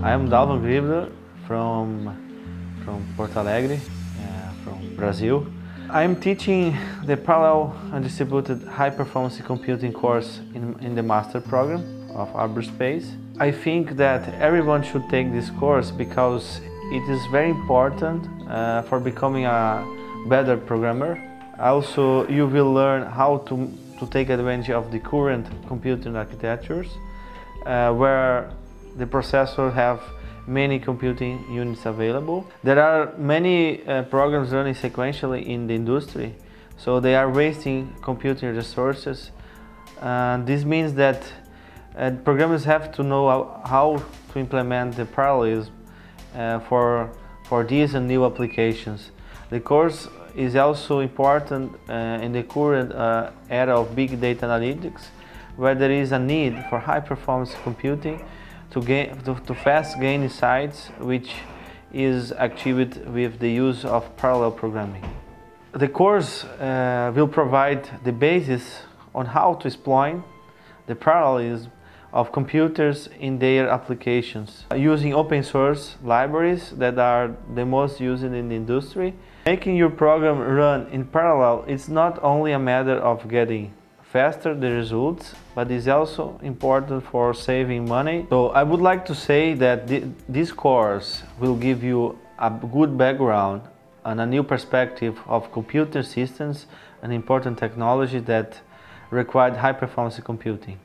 I am Dalvan Gribler from Porto Alegre, from Brazil. I am teaching the Parallel and Distributed High Performance Computing course in the Master Program of Arbourspace. I think that everyone should take this course because it is very important for becoming a better programmer. Also, you will learn how to take advantage of the current computing architectures, where the processor have many computing units available. There are many programs running sequentially in the industry, so they are wasting computing resources. This means that programmers have to know how to implement the parallelism for these and new applications. The course is also important in the current era of big data analytics, where there is a need for high performance computing to fast gain insights, which is achieved with the use of parallel programming. The course will provide the basis on how to exploit the parallelism of computers in their applications, using open source libraries that are the most used in the industry. Making your program run in parallel is not only a matter of getting faster the results, but is also important for saving money. So I would like to say that this course will give you a good background and a new perspective of computer systems, an important technology that required high performance computing.